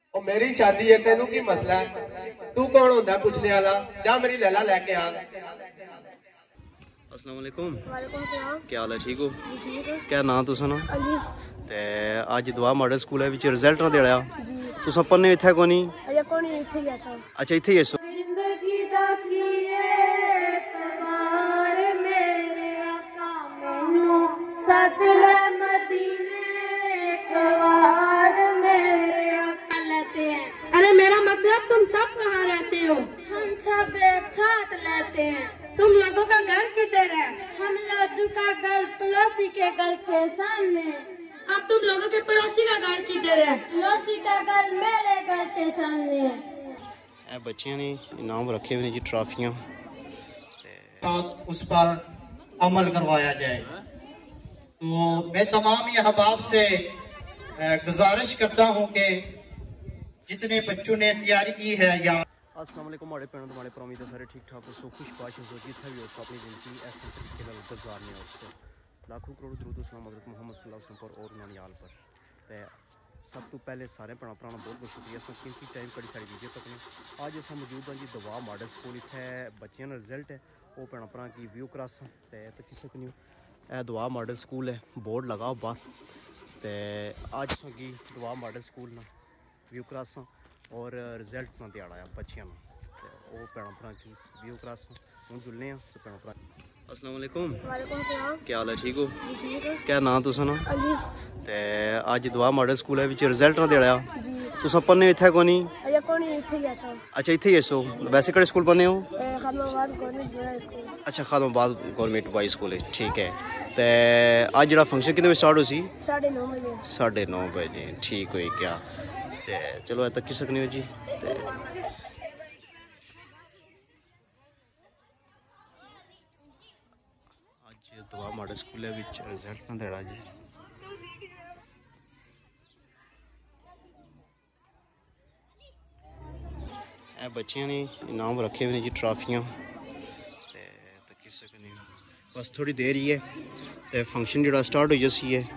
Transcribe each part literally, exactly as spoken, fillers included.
और मेरी शादी है, तेनू की मसला है? तू कौन होता पूछने वाला? जा मेरी लैला लेके आ। अस्सलाम वालेकुम। वालेकुम सलाम। क्या हाल है? ठीक हो? ठीक है। क्या नाम तुसा ना? अली। ते अज दुआ मॉडल स्कूल है विच रिजल्ट ना देड़ा जी। तुसा पढ़ने इत्थे कोनी? अजे कोनी इत्थे ही आसा। अच्छा इत्थे ही आसो। जिंदगी दा कीए तबार मेरे आका मैनू सतले मदीने कवार मेरे आका लेते हैं। अरे मेरा मतलब तुम सब कहाँ रहते हो? हम सब एक साथ लेते हैं। तुम लोगों का घर किधर है? हम लोगों का घर पड़ोसी के घर के सामने। अब तुम लोगों के पड़ोसी का घर किधर है? पड़ोसी का घर मेरे घर के सामने है। ए बच्चियां ने इनाम रखे हुए जी, ट्रॉफियां, उस पर अमल करवाया जाए। तो मैं तमाम ये अहबाब से गुजारिश करता हूँ कि जितने बच्चों ने तैयारी की है या अस्सलाम वालेकुम माड़े भैनों ते माड़े भरावां, सारे ठीक ठाक हो, सो खुशबाश हो, जिथे भी हो अपनी जिंदगी ऐसे तरीके नाल गुजारने हो। लाखों करोड़ दरूद सलाम हज़रत मुहम्मद सल्लल्लाहु अलैहि वसल्लम पर और उन्होंने आल पर। ते सब तो पहले सारे भैन भरावां बहुत बहुत शुक्रिया सो क्योंकि टाइम कड़ी सारी वीडियो तक ने। अज अस मौजूद हाँ जी दुआ मॉडल स्कूल, इतने बच्चों का रिजल्ट है वो भैन भरा की व्यू करास तो किसी सकनी। यह दुआ मॉडल स्कूल है, बोर्ड लगा बाहर। तो अज सगी दुआ मॉडल स्कूल ना व्यू करासा और रिजल्ट ना दिहाड़ा है बच्चों वो भैन भरा की व्यू करासा हूँ जुलने भैन भरा। अस्सलाम वालेकुम। वालेकुम सलाम। क्या हाल है? ठीक हो? ठीक है। क्या नाम तुसा ना? अली। ते अज दुआ मॉडल स्कूल है विच रिजल्ट ना देड़ा जी। तुसा पढ़ने इत्थे कोनी? अजे कोनी इत्थे ही आसा। अच्छा इत्थे ही आसो। वैसे केड़े स्कूल पढ़ने हो? Khadamabad government boys school. अच्छा खादमाबाद गवर्नमेंट बॉयज स्कूल है, ठीक है। ते अज जेड़ा फंक्शन कितने बजे स्टार्ट हो सी? साढ़े नौ बजे। साढ़े नौ बजे ठीक हो क्या? ते चलो तक की सकनी हो जी। ते अज दुआ मॉडल स्कूल विच रिजल्ट ना देड़ा जी। ए बच्चियां ने इनाम रखे हुए जी, ट्रॉफियां ते किस सकनी। बस थोड़ी देर ही है तो फंक्शन जो स्टार्ट हो जैसी है।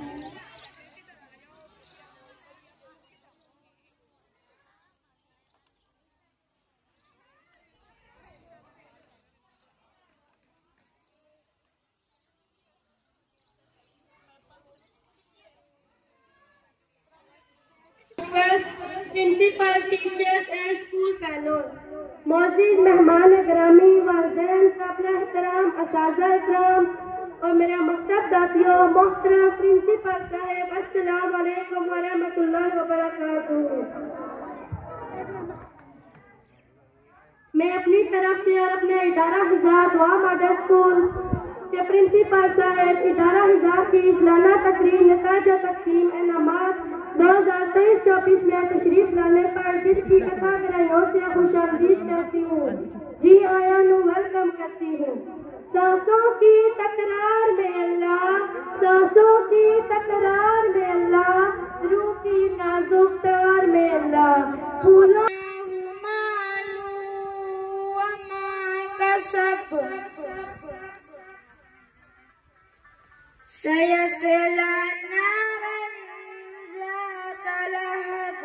Principal, teachers and school fellows, मौजूद मेहमान ग्रामी, वालिदैन काबिल एहतराम, असातिज़ा इकराम और मेरा मकतब साथियों, मोहतरम प्रिंसिपल साहब, अस्सलाम वालेकुम व रहमतुल्लाहि व बरकातुहू। मैं अपनी तरफ से और अपने इदारा हिज़ार दुआ मॉडल स्कूल के प्रिंसिपल साहब, इदारा हिज़ार की इस्लाना तकरीर नताज तकसीम इनामात दो हज़ार तेईस चौबीस में तशरीफ लाने पर दिल की अता गहराइयों से खुशामदीद करती हूँ, जी आया नु वेलकम करती हूँ। सांसों की तकरार में अल्लाह, सांसों की तकरार में अल्लाह, रूह की नाजुक तार में अल्लाह, फूलों सब सयसला नारन ज़ात लहब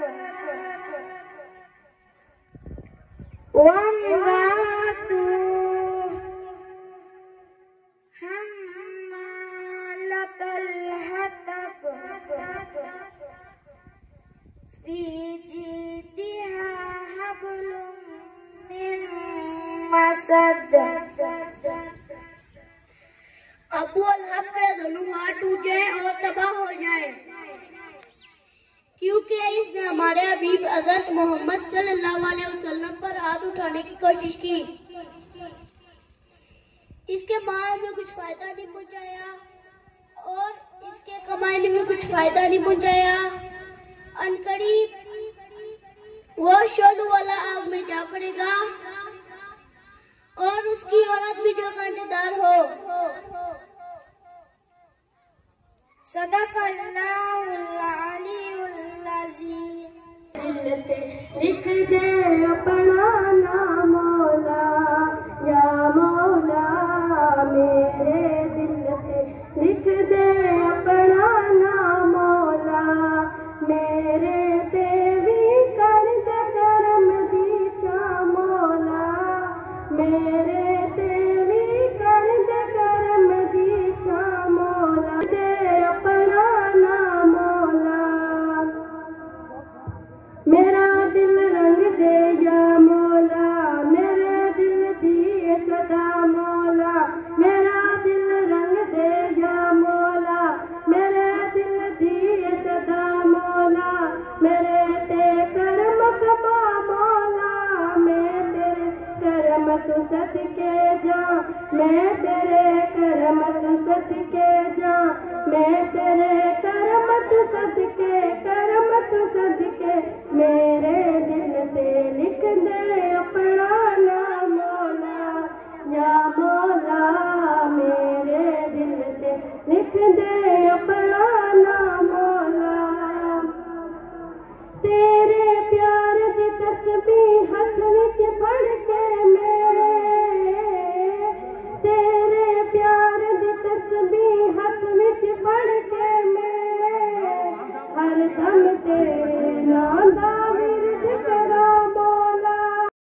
वम्रातु हम्मालतल हतब फी जीदिहा हब्लुम मिन मसद। अबू लहब के दोनों हाथ टूट जाए और तबाह हो जाए, क्योंकि इसने हमारे हबीब हज़रत मोहम्मद सल्लल्लाहु अलैहि वसल्लम पर हाथ उठाने की कोशिश की। इसके माल में कुछ फायदा नहीं पहुंचाया और इसके कमाने में कुछ फायदा नहीं पहुंचाया। अनकरीब वो शोलू वाला आग में जा पड़ेगा और उसकी औरत भी जो कांटेदार हो। सदक़ल्लाहुल अलीयुल अज़ीम। लिख दे अपना नाम मौला, या मौला मेरे दिल पे लिख दे अपना नाम मौला, मेरे देवी मेरे ते करम कबा मौला, मैं तेरे करम तू सदके जा, मैं तेरे करम तू सदके जा, मैं तेरे करम तू सदके, करम तू सदके मेरे दिल से लिख दे अपना नाम मौला, या मौला मेरे दिल से लिख दे अपना नाम मौला। तेरे प्यार दी तस्बीह हाथ विच फड़ के मैं, तेरे प्यार दी तस्बीह हाथ विच फड़ के मैं, हर दम तेरे नाम दा विरद करा मौला।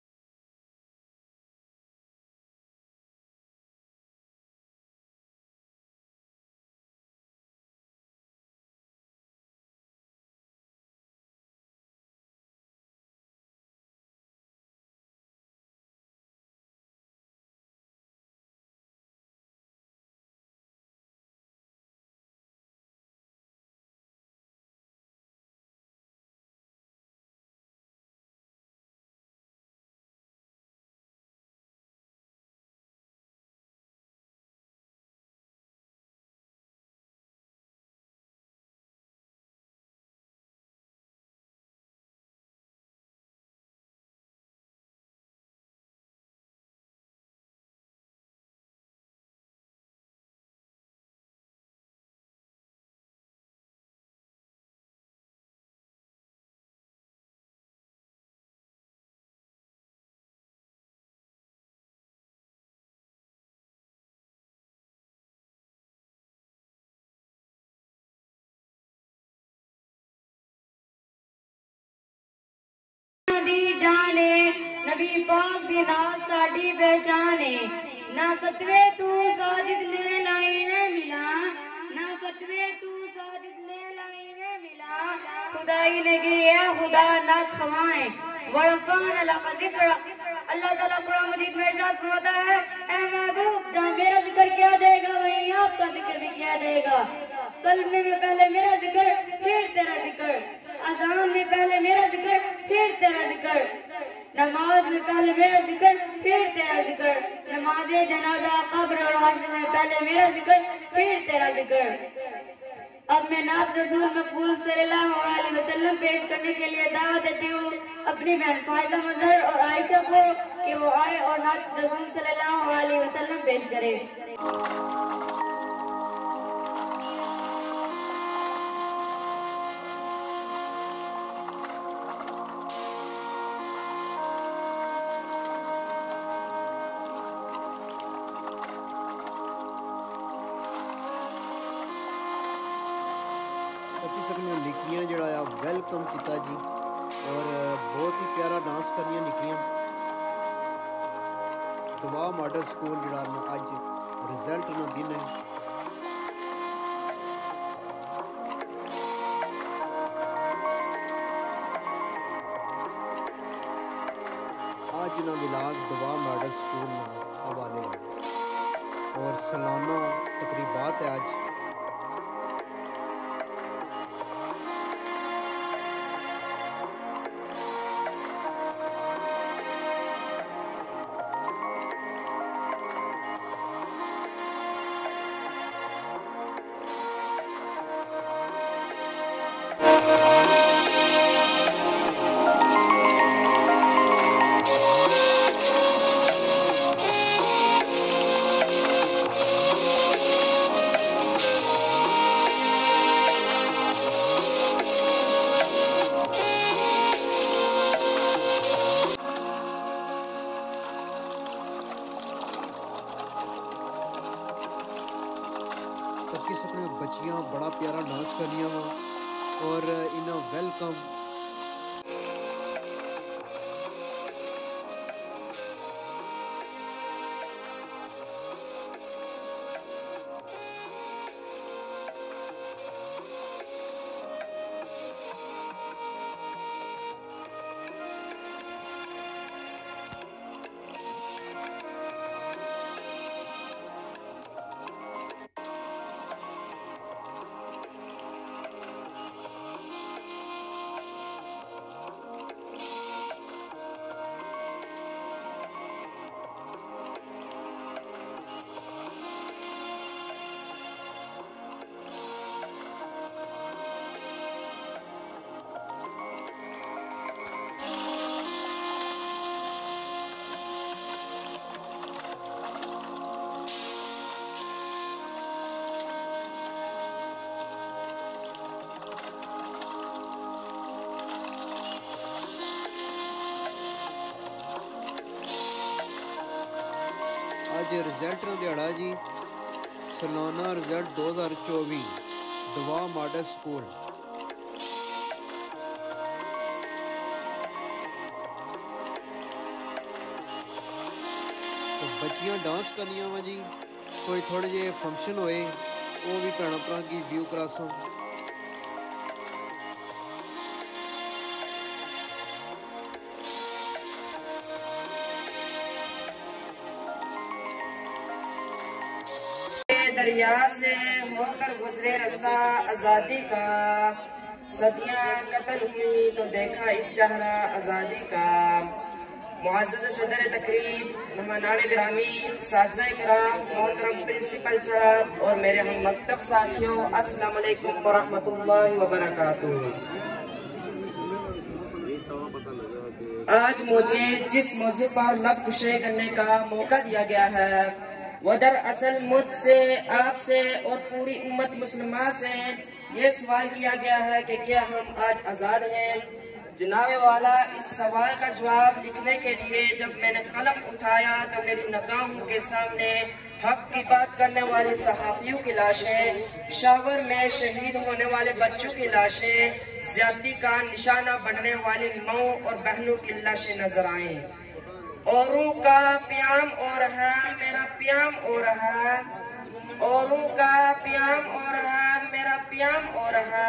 दी जाने नबी पाक दी नाल साडी पहचाने, ना फतवे तू साजिद ने लाई ने मिला, ना फतवे तू साजिद ने लाई ने मिला, खुदाई ने किया खुदा ना खवाए वरफान लक जिक्र। अल्लाह ताला कुरान मजीद में इरशाद फरमाता है, ऐ महबूब जहाँ मेरा जिक्र किया देगा वहीं आपका जिक्र भी किया देगा। कलमे में पहले मेरा जिक्र फिर तेरा जिक्र, अज़ान में पहले मेरा जिक्र फिर तेरा जिक्र, नमाज में पहले मेरा जिक्र फिर तेरा जिक्र, नमाज़े जनाजा कब्र और हश्र में पहले मेरा जिक्र फिर तेरा जिक्र। अब मैं नात रसूल मकबूल सल्लल्लाहु अलैहि वसल्लम पेश करने के लिए दावत देती हूँ अपनी बहन फायदा मंजर और आयशा को कि वो आए और नात रसूल सल्लल्लाहु अलैहि वसल्लम पेश करें। निकलियां जड़ा वेलकम किया जी और बहुत ही प्यारा डांस करियां निकलियां। दुआ मॉडल स्कूल जड़ा अज रिजल्ट ना दिन है। आज ना मिलाद दुआ मॉडल स्कूल हवाले और सालाना तकरीबात है आज। बच्चियां बड़ा प्यारा डांस करनियां वा और इन्होंने ਅੱਜ ਰਿਜ਼ਲਟ ਦਾ ਦਿਹਾੜਾ ਜੀ। ਸਾਲਾਨਾ ਰਿਜ਼ਲਟ दो हज़ार चौबीस दवा मॉडल स्कूल। तो बच्चियां डांस करनियां वा जी। कोई थोड़े जे फंक्शन होए वो भी भैन भरा की व्यू करासां। दरिया से होकर गुजरे रास्ता आजादी का, सदियां कत्ल हुई तो देखा एक चेहरा आजादी का। मुअज़्ज़ज़ सदर तकरीब, मेहमानान ग्रामी, साथिया किराम, मोहतरम प्रिंसिपल साहब और मेरे हम मकतब साथियों, अस्सलाम वालेकुम व रहमतुल्लाहि व बरकातुहू। आज मुझे जिस मौजू पर लब कुशे करने का मौका दिया गया है वो दरअसल मुझसे, आपसे और पूरी उम्मत मुसलमान से ये सवाल किया गया है कि क्या हम आज आज़ाद हैं। जनाब वाला, इस सवाल का जवाब लिखने के लिए जब मैंने कलम उठाया तो मेरी निगाहों के सामने हक की बात करने वाले सहाफियों की लाशें, पेशावर में शहीद होने वाले बच्चों की लाशें, ज्यादती का निशाना बनने वाली माओं और बहनों की लाशें नजर आए। औरों का प्याम हो रहा, मेरा प्याम हो रहा, औरों का प्याम हो रहा, मेरा प्याम हो रहा।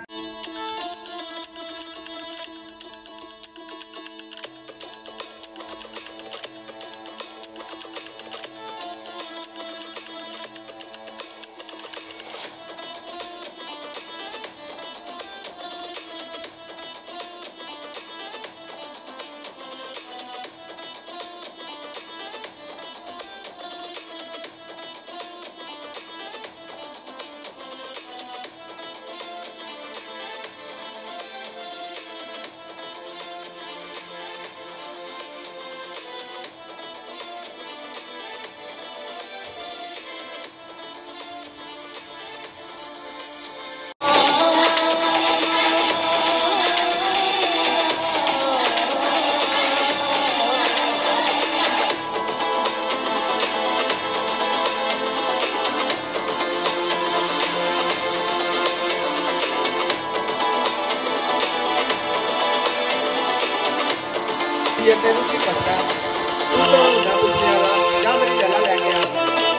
ये तेनू की मसला, तू कौन होंदा पुछने वाला, जा मेरी लैला लैके आ।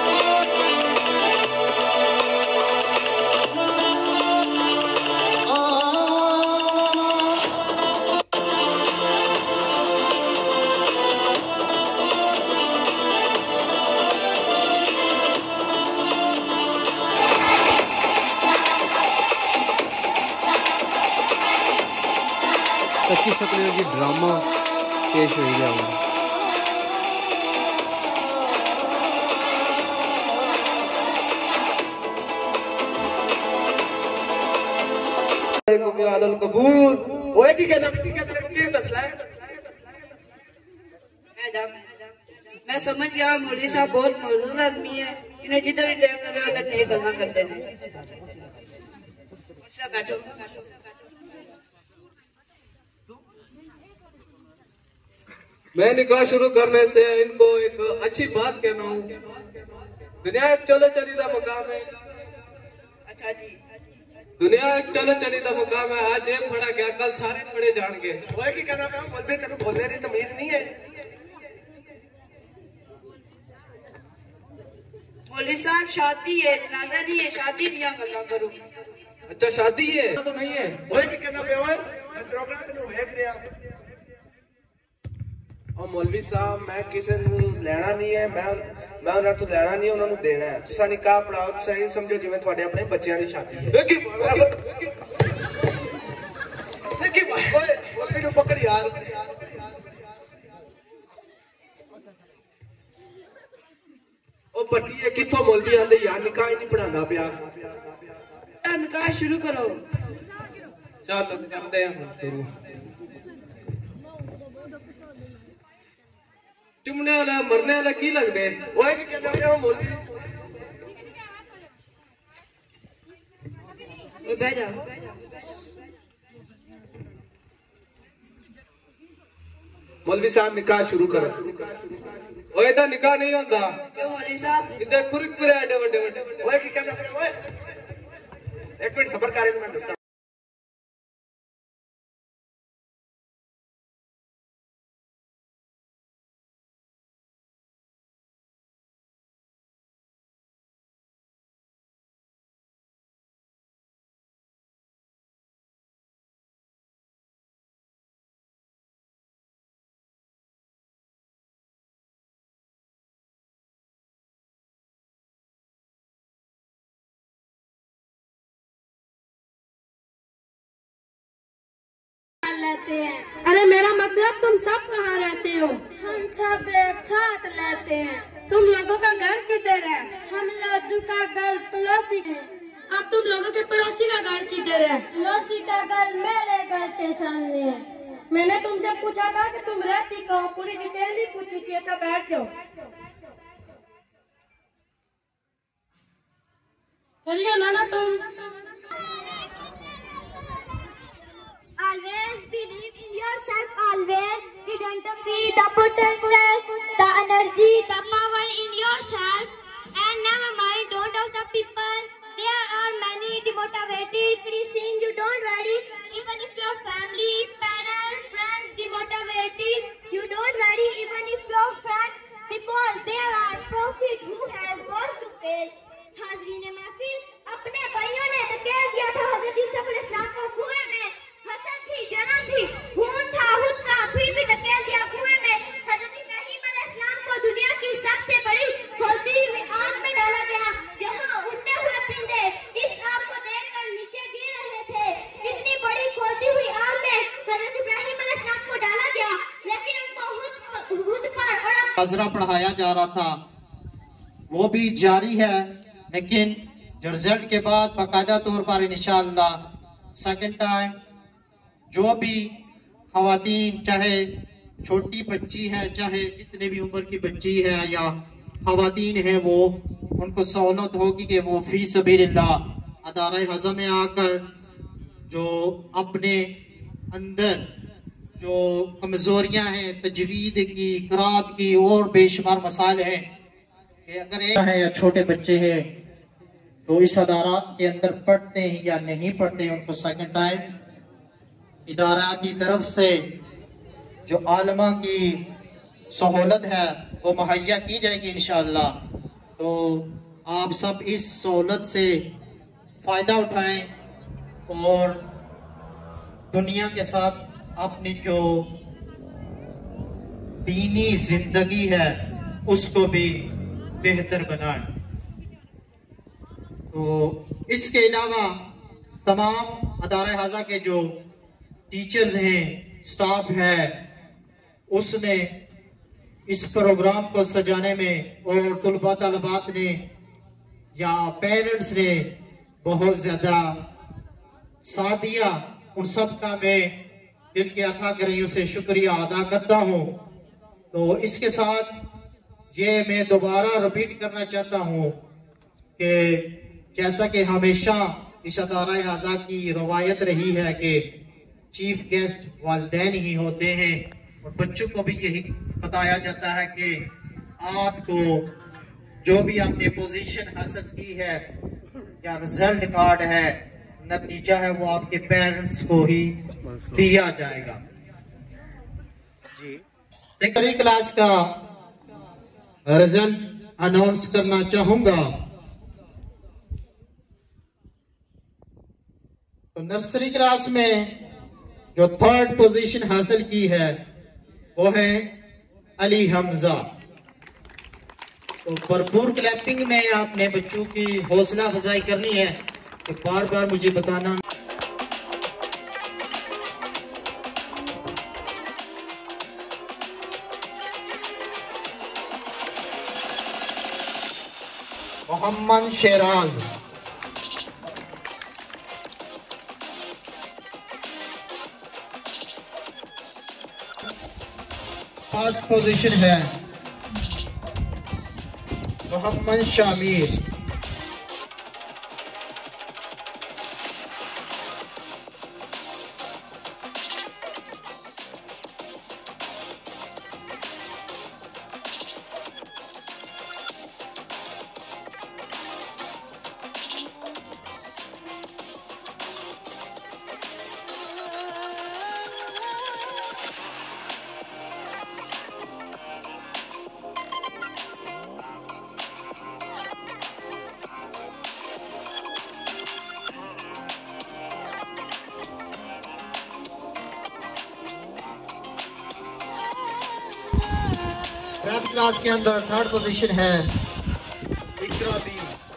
तकी सकने की ड्रामा पेश हो गया हूँ। कबूल ओए की कहना की कहना की मसला है। मैं समझ गया मौलवी साहब बहुत मौजूद आदमी है, इन्हें जिधर भी टाइम लगे उधर नहीं गल्ला करते हैं। बैठो मैं निकाह शुरू करने से इनको एक अच्छी बात कहना हूँ। दुनिया एक चलो चली का मकाम है। अच्छा जी, दुनिया एक चलो चली का मकाम है। आज एक पढ़ा गया, कल सारे पढ़े जाएंगे। ओए की कहना मैं बोलबे तेनू बोलने दी तमीज नहीं है। मौलवी साहब शादी है, जनाजा नहीं है, शादी दिया गल्ला करो। अच्छा शादी है तो नहीं है। ओए की कहना पे ओए चरोकड़ा तेनू वेख रिया। और मौलवी साहब मैं किसी नू लेना नहीं है, मैं मैं उन्हां तों लेना नहीं, उन्हां नू देना है। तुसा निकाह पढ़ाओ, तुसा ही समझो जिवें तुहाडे अपने बच्चों की शादी है। ओए ओए नू पकड़ यार। ओ पट्टी है किथों मौलवी आंदे यार, निकाह ही नहीं पढ़ांदा पिया। निकाह शुरू करो। चल करते हैं शुरू। चुमने वाला मरने वाला की लगते हैं। ओए की कहंदा पिया मौलवी। ओए बैठ जा। मौलवी साहब निकाह शुरू करो। ओए दा निकाह नहीं होता। क्यों मौलवी साहब? इधर खुरक फिरे आटे बड़े बड़े। ओए की कहंदा पिया ओए एक मिनट सबर करे मैं दसदा। लेते हैं। अरे मेरा मतलब तुम सब कहाँ रहते हो? हम सब एक साथ लेते हैं। तुम लोगों का घर किधर है? हम लोगों का घर पड़ोसी है। अब तुम लोगों के पड़ोसी का घर किधर है? पड़ोसी का घर मेरे घर के सामने है। मैंने तुमसे पूछा था कि तुम रहती कहाँ, पूरी डिटेल ही पूछी थी। अच्छा बैठ जाओ। चलिए नाना तुम। Always believe in yourself. Always identify the potential, the energy, the power in yourself, and never mind. Don't doubt the people. There are many demotivated. Criticism. You don't worry. Even if your family, parents, friends demotivated, you don't worry. Even if your friends, because there are prophet who has lost to face. हाज़रीन महफिल, अपने भाइयों ने धकेल दिया था हज़रत यूसुफ अलैहिस्सलाम को कुएं में। हसन थी, जलन थी, खून था खुद का, फिर भी धकेल दिया कुएं में। हज़रत इब्राहीम अलैहिस्सलाम को दुनिया की सबसे बड़ी खोलती हुई आग में डाला गया, जहां उड़ते हुए परिंदे इस आग को देखकर नीचे गिर रहे थे। इतनी बड़ी खोलती हुई आग में हज़रत इब्राहीम अलैहिस्सलाम को डाला गया, लेकिन उनको खुद खुद पर और हाजरा पढ़ाया जा रहा था वो भी जारी है, लेकिन जो रिजल्ट के बाद बाकायदा तौर पर इंशाअल्लाह सेकंड टाइम जो भी खवातीन, चाहे छोटी बच्ची है, चाहे जितने भी उम्र की बच्ची है या खवातीन है, वो उनको सहूलत होगी कि वो फी सबीलिल्लाह अदारा हज़म में आकर जो अपने अंदर जो कमजोरियां हैं तजवीद की, क़िराअत की और बेशुमार मसाइल हैं कि अगर एक है या छोटे बच्चे हैं तो इस अदारा के अंदर पढ़ते हैं या नहीं पढ़ते हैं, उनको सेकंड टाइम इदारा की तरफ से जो आलमा की सहूलत है वो मुहैया की जाएगी इंशाअल्लाह। तो आप सब इस सहूलत से फ़ायदा उठाएं और दुनिया के साथ अपनी जो दीनी जिंदगी है उसको भी बेहतर बनाएं। तो इसके अलावा तमाम अदारा हाजा के जो टीचर्स हैं, स्टाफ है, उसने इस प्रोग्राम को सजाने में और तुलबा तलबात ने या पेरेंट्स ने बहुत ज्यादा साथ दिया। उन सब का मैं दिल के अथा गहराइयों से शुक्रिया अदा करता हूँ। तो इसके साथ ये मैं दोबारा रिपीट करना चाहता हूँ कि जैसा कि हमेशा इस अदारा हाजा की रवायत रही है कि चीफ गेस्ट वालिदैन ही होते हैं और बच्चों को भी यही बताया जाता है कि आपको जो भी आपने पोजीशन हासिल की है या रिजल्ट कार्ड है, नतीजा है, वो आपके पेरेंट्स को ही दिया जाएगा। एक क्लास का रिजल्ट अनाउंस करना चाहूंगा। तो नर्सरी क्लास में जो थर्ड पोजीशन हासिल की है वो है अली हमजा। तो भरपूर क्लैपिंग में आपने बच्चों की हौसला अफजाई करनी है, तो बार बार मुझे बताना। मोहम्मद शेराज, फर्स्ट पोजीशन है मोहम्मद शामिर। क्लास के अंदर थर्ड पोजीशन है इकरा बी।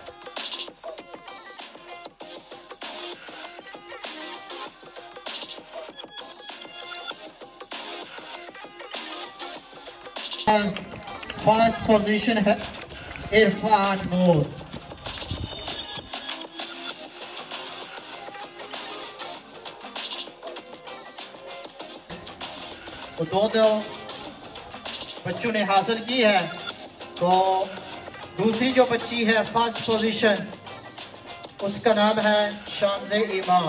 फर्स्ट पोजीशन है इरफान नूर। तो दो दो बच्चों ने हासिल की है। तो दूसरी जो बच्ची है फर्स्ट पोजीशन, उसका नाम है शानजे ईमान।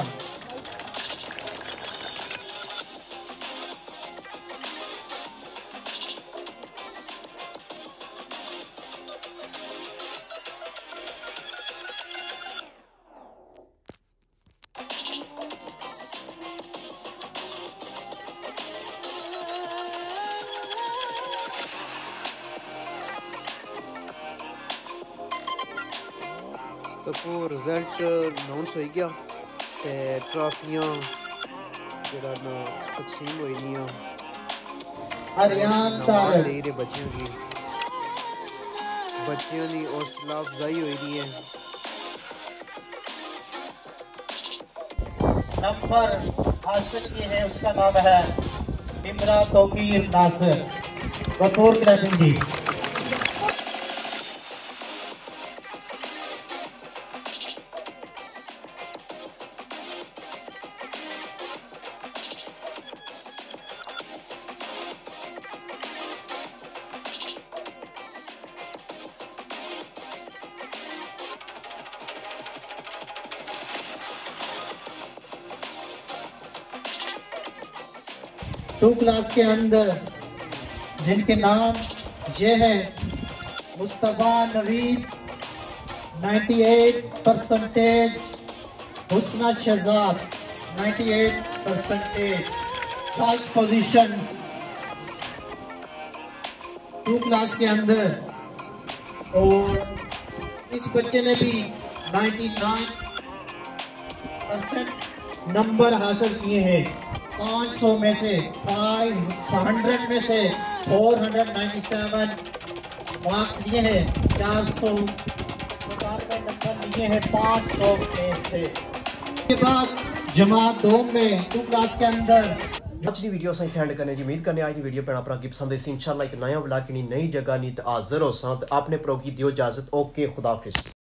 तो रिजल्ट अनाउंस हो गया ते ट्रॉफियां जेड़ा ना तकसीम होई नियां हरियाणा तार ले रे बच्चियों की बच्चियों की हौसला अफजाई हुई दी है। नंबर हासिल किए है उसका नाम है Nimra Tauqeer Nasir. Kapoor clapping ji. Two class के अंदर जिनके नाम ये है मुस्तफा नवीद अट्ठानवे परसेंटेज, हुस्ना शहजाद अट्ठानवे percentage first position two class के अंदर। और इस बच्चे ने भी निन्यानवे परसेंट नंबर हासिल किए हैं। पाँच सौ में से पाँच सौ में से चार सौ सत्तानवे मार्क्स लिए हैं। चार सौ सतानवे नंबर लिए हैं पाँच सौ में से। के बाद जमात दो में टू क्लास के अंदर आज की वीडियो से एंड करने की उम्मीद करने आज की वीडियो पे आपरा की पसंद है। इंशाल्लाह एक नया व्लॉग की नई जगह नी हाजिर हो सन। आपने प्रो की दियो इजाजत। ओके, खुदाफिज।